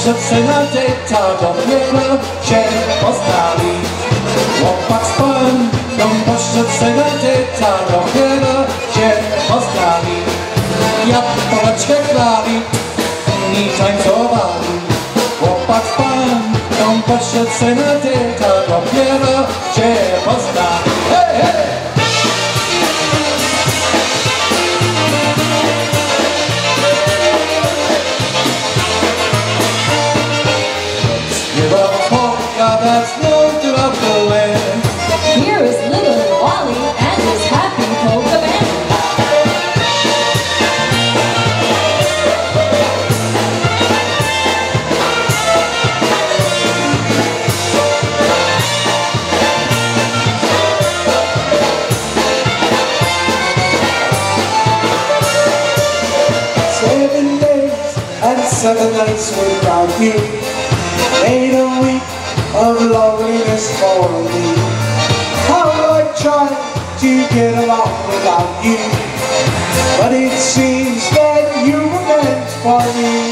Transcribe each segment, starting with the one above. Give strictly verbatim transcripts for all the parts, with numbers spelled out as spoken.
poszedł na dejta, dopiero się poznali. Chłopak z panią poszedł na dejta, dopiero się poznali. Jak poleczkę grali i tańcowali. Chłopak z panią poszedł na dejta, dopiero się poznali. Hej, hej! Here is little Wally and his happy polka band. Seven days and seven nights without you made a week of loneliness for me. How I tried to get along without you, but it seems that you were meant for me.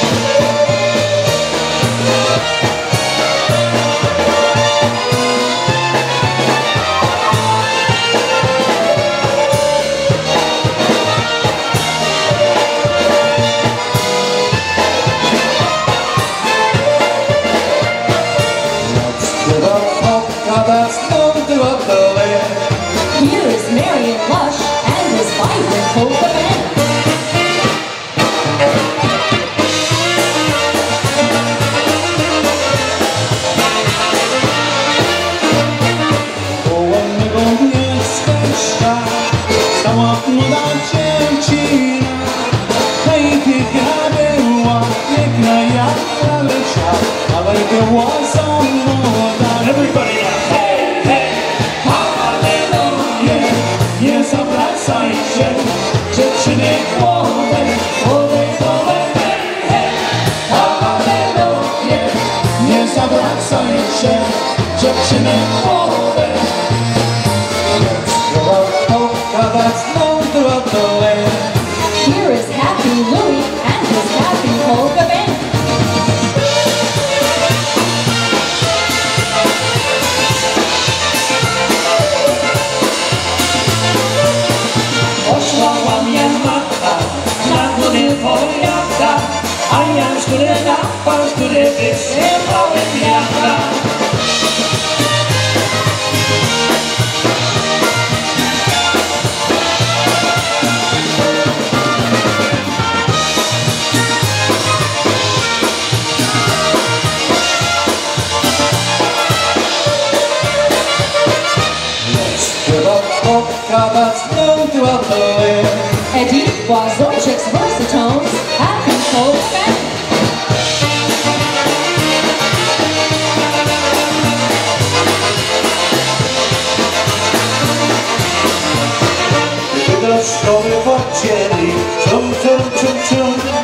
Here is Marion Lush and his vibrant polka band. Stała młoda dziewczyna, najpiękna była, piękna jak laleczka, ale była za młoda. Everybody now, hey, hey, hallelujah, nie zawracaj się, dziewczyny młode, młode, młode, hey, hey, hallelujah, nie zawracaj się, dziewczyny młode. Here is Happy Louie and his happy polka band. Poszła mnie matka, na górę powiata, a ja z góry na pas, który wysypały wiatra. Eddie Wazorczyk's Versatones happy polka band. Do szkoły chodzili, cium, cium, cium, cium.